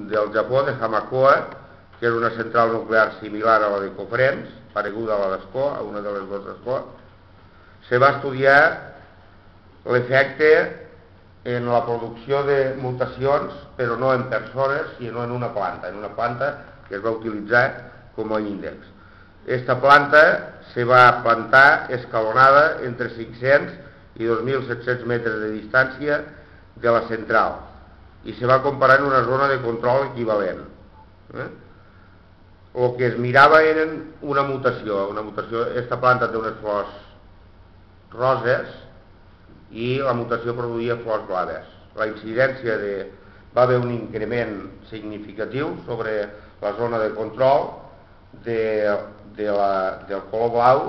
del Japó, de Hamakoa, que és una central nuclear similar a la de Cofrents, pareguda a la d'Ascó, a una de les dues d'Ascó. Se va estudiar l'efecte en la producció de mutacions, però no en persones, sinó en una planta que es va utilitzar com a índex. Esta planta se va plantar escalonada entre 500 i 2.700 metres de distància de la central i se va comparar en una zona de control equivalent. El que es mirava era una mutació. Esta planta té unes flors roses i la mutació produïa flors blaves. La incidència va haver un increment significatiu sobre la zona de control del color blau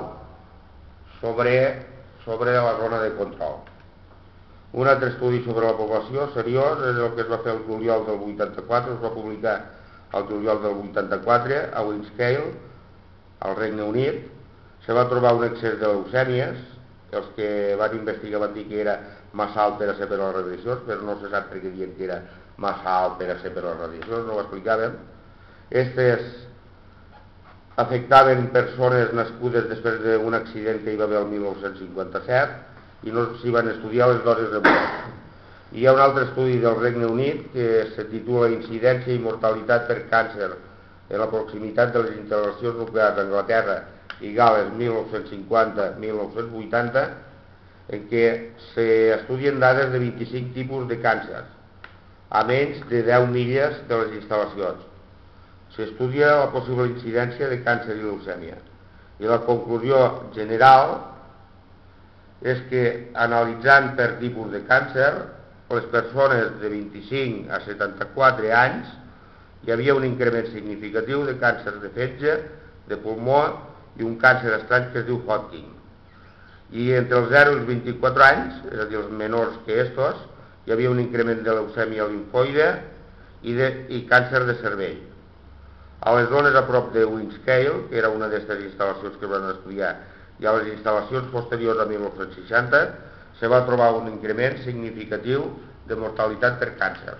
sobre la zona de control. Un altre estudi sobre la població seriós és el que es va fer el juliol del 84, es va publicar el juliol del 84 a Windscale, al Regne Unit. Se va trobar un excés de leucèmies. Els que van investigar van dir que era massa alt per a ser per les radiacions, però no se sap per què dient que era massa alt per a ser per les radiacions, no ho explicàvem. Estes afectaven persones nascudes després d'un accident que hi va haver el 1957 i no s'hi van estudiar les dosis de mort. Hi ha un altre estudi del Regne Unit que se titula Incidència i mortalitat per càncer en la proximitat de les instal·lacions nuclears d'Anglaterra i Gales 1950-1980, en què s'estudien dades de 25 tipus de càncer a menys de 10 milles de les instal·lacions. S'estudia la possible incidència de càncer i leucèmia. I la conclusió general és que, analitzant per tipus de càncer, les persones de 25 a 74 anys hi havia un increment significatiu de càncer de fetge, de pulmó i un càncer estrany que es diu Hodgkin. I entre els 0 i els 24 anys, és a dir, els menors que estos, hi havia un increment de leucèmia limfoide i càncer de cervell. A les zones a prop de Windscale, que era una d'aquestes instal·lacions que es van estudiar, i a les instal·lacions posteriors a 1960, se va trobar un increment significatiu de mortalitat per càncer.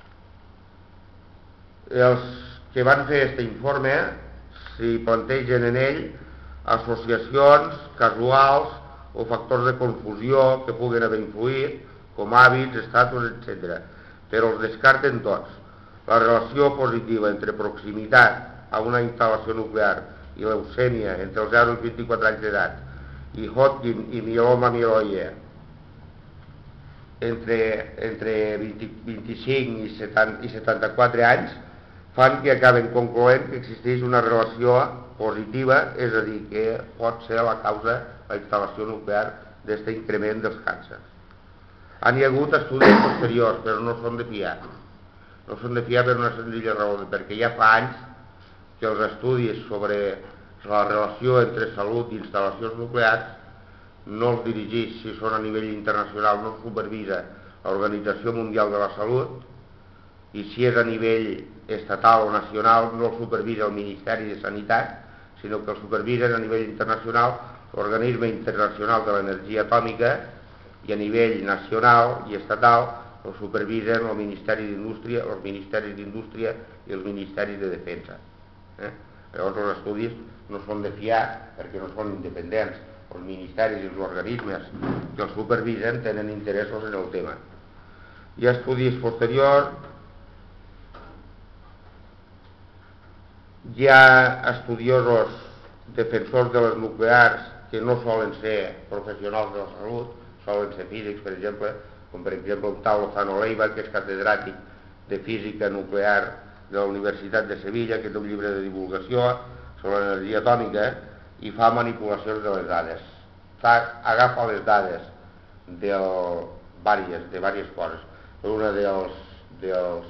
Els que van fer aquest informe s'hi plantegen en ell associacions casuals o factors de confusió que puguen haver influït, com hàbits, estatus, etc. Però els descarten tots. La relació positiva entre proximitat a una instal·lació nuclear i leucèmia entre els 0 i 24 anys d'edat i Hodgkin i mieloma mieloide entre 25 i 74 anys fan que acaben concloent que existeix una relació positiva, és a dir, que pot ser la causa la instal·lació nuclear d'aquest increment dels càncers. Han hi hagut estudis posteriors, però no són de fiar. No són de fiar per una senzilla raó, perquè ja fa anys que els estudis sobre la relació entre salut i instal·lacions nuclears no els dirigeix, si són a nivell internacional, no supervisa l'Organització Mundial de la Salut, i si és a nivell estatal o nacional no el supervisa el Ministeri de Sanitat, sinó que el supervisen a nivell internacional l'Organisme Internacional de l'Energia Atòmica, i a nivell nacional i estatal el supervisen el Ministeri d'Indústria, els Ministeris d'Indústria i els Ministeris de Defensa. Llavors els estudis no són de fiar perquè no són independents. Els ministeris i els organismes que els supervisen tenen interessos en el tema. Hi ha estudis posteriors. Hi ha estudiosos defensors de les nuclears que no solen ser professionals de la salut, solen ser físics, per exemple, com per exemple un tal Lozano Leiva, que és catedràtic de física nuclear de la Universitat de Sevilla, que té un llibre de divulgació sobre l'energia atòmica i fa manipulacions de les dades. Agafa les dades de diverses coses. Una del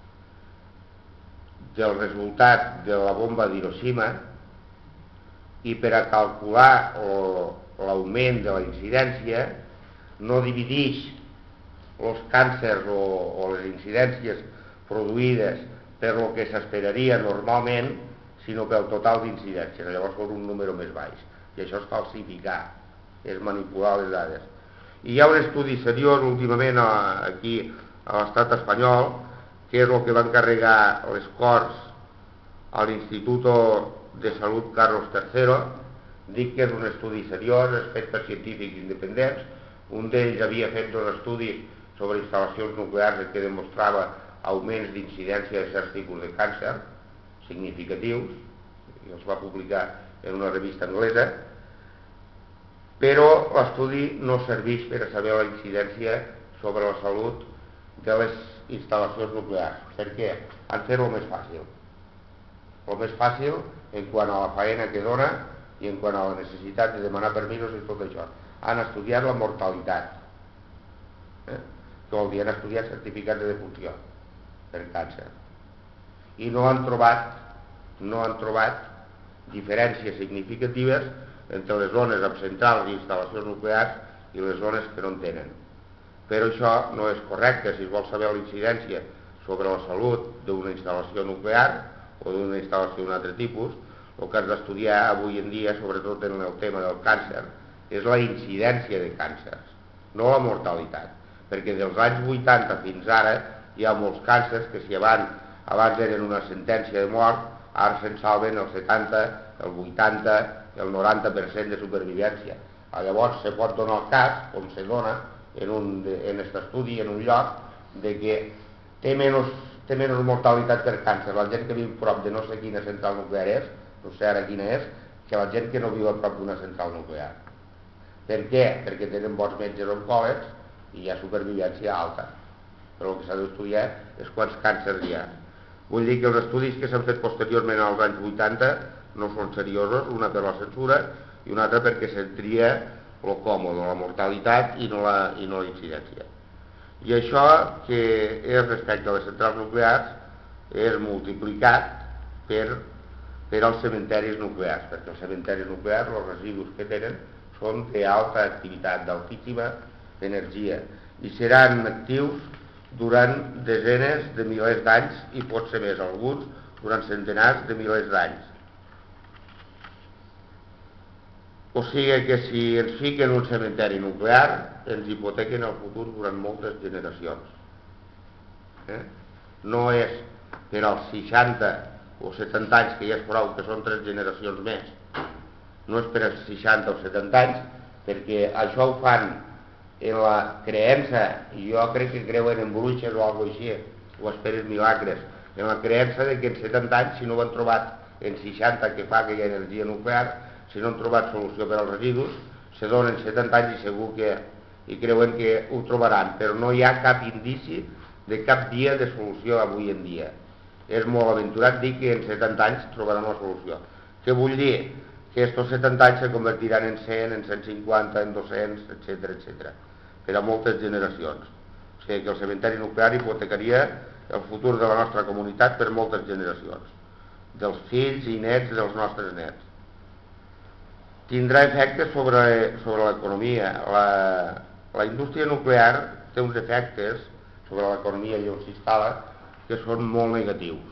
resultat de la bomba d'Hiroshima, i per a calcular l'augment de la incidència no divideix els càncers o les incidències produïdes per el que s'esperaria normalment, sinó pel total d'incidències. Llavors és un número més baix. I això és falsificar, és manipular les dades. I hi ha un estudi seriós últimament aquí a l'estat espanyol que és el que va encarregar les Corts a l'Instituto de Salut Carlos III. Dic que és un estudi seriós, és fet per científics independents. Un d'ells havia fet dos estudis sobre instal·lacions nuclears en què demostrava augments d'incidència de certs tipus de càncer significatius, i els va publicar en una revista anglesa, però l'estudi no serveix per a saber la incidència sobre la salut de les instal·lacions nuclears. Per què? Han fet el més fàcil. El més fàcil en quant a la faena que dona i en quant a la necessitat de demanar permisos i tot això. Han estudiat la mortalitat. Que vol dir, han estudiat certificats de defunció per càncer. I no han trobat diferències significatives entre les zones amb centrals i instal·lacions nuclears i les zones que no en tenen. Però això no és correcte. Si es vol saber la incidència sobre la salut d'una instal·lació nuclear o d'una instal·lació d'un altre tipus, el que has d'estudiar avui en dia, sobretot en el tema del càncer, és la incidència de càncers, no la mortalitat. Perquè dels anys 80 fins ara hi ha molts càncers que si abans eren una sentència de mort, ara se'n salven el 70, el 80, el 90% de supervivència. Llavors se pot donar el cas, com se dona en aquest estudi, en un lloc, de que té menys mortalitat per càncer la gent que viu prop de no sé quina central nuclear és, no sé ara quina és, que la gent que no viu a prop d'una central nuclear. Per què? Perquè tenen bons metges oncòlegs i hi ha supervivència alta. Però el que s'ha d'estudiar és quants càncers hi ha. Vull dir que els estudis que s'han fet posteriorment als anys 80 no són seriosos, una per la censura i una altra perquè se'n tria el còmode, la mortalitat i no la incidència. I això, que és respecte a les centrals nuclears, és multiplicat per als cementaris nuclears, perquè els cementaris nuclears, els residus que tenen, són d'alta activitat, d'altíssima energia, i seran actius durant desenes de milers d'anys i pot ser més, alguns durant centenars de milers d'anys. O sigui que si ens fiquen un cementeri nuclear, ens hipotequen el futur durant moltes generacions. No és per als 60 o 70 anys, que ja és prou, que són 3 generacions més. No és per als 60 o 70 anys, perquè això ho fan en la creença, i jo crec que creuen en bruixes o alguna cosa així, o esperes milagres, en la creença de que en 70 anys, si no ho han trobat en 60 que fa aquella energia nuclear, si no han trobat solució per als residus, se donen 70 anys i segur que creuen que ho trobaran, però no hi ha cap indici de cap dia de solució avui en dia. És molt aventurat dir que en 70 anys trobaran la solució. Què vull dir? Que estos 70 anys se convertiran en 100, en 150, en 200, etc. Per a moltes generacions. O sigui que el cementeri nuclear hipotecaria el futur de la nostra comunitat per moltes generacions, dels fills i nets dels nostres nets. Tindrà efectes sobre l'economia. La indústria nuclear té uns efectes sobre l'economia i on s'instal·la que són molt negatius.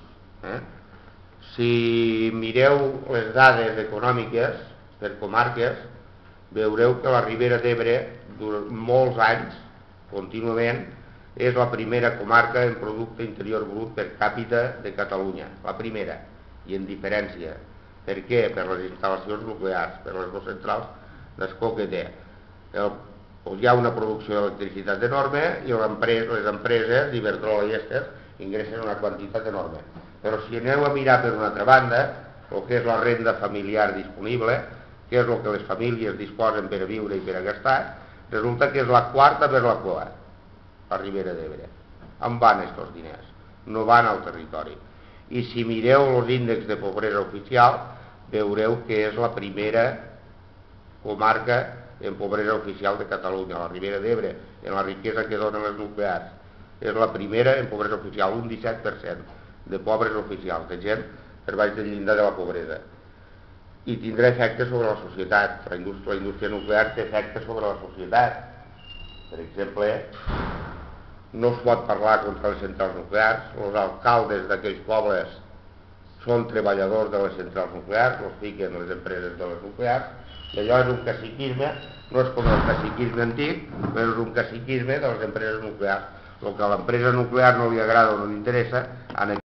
Si mireu les dades econòmiques per comarques, veureu que la Ribera d'Ebre, durant molts anys, contínuament, és la primera comarca en producte interior brut per càpita de Catalunya, la primera, i en diferència. Per què? Per les instal·lacions nuclears, per les dues centrals d'escó que té. Hi ha una producció d'electricitat enorme i les empreses, Iberdrola i Ester, ingressen una quantitat enorme. Però si aneu a mirar per una altra banda, el que és la renda familiar disponible, que és el que les famílies disposen per a viure i per a gastar, resulta que és la quarta per la cua, la Ribera d'Ebre. On van aquests diners? No van al territori. I si mireu els índexs de pobresa oficial, veureu que és la primera comarca en pobresa oficial de Catalunya, la Ribera d'Ebre, en la riquesa que donen les nuclears. És la primera en pobresa oficial, un 17% de pobres oficials, de gent per baix del llindar de la pobresa. I tindrà efectes sobre la societat. La indústria nuclear té efectes sobre la societat. Per exemple, no es pot parlar contra les centrals nuclears, els alcaldes d'aquells pobles són treballadors de les centrals nuclears, els fiquen les empreses de les nuclears, i allò és un caciquisme, no és com el caciquisme antic, però és un caciquisme de les empreses nuclears. el que a l'empresa nuclear no li agrada o no li interessa, en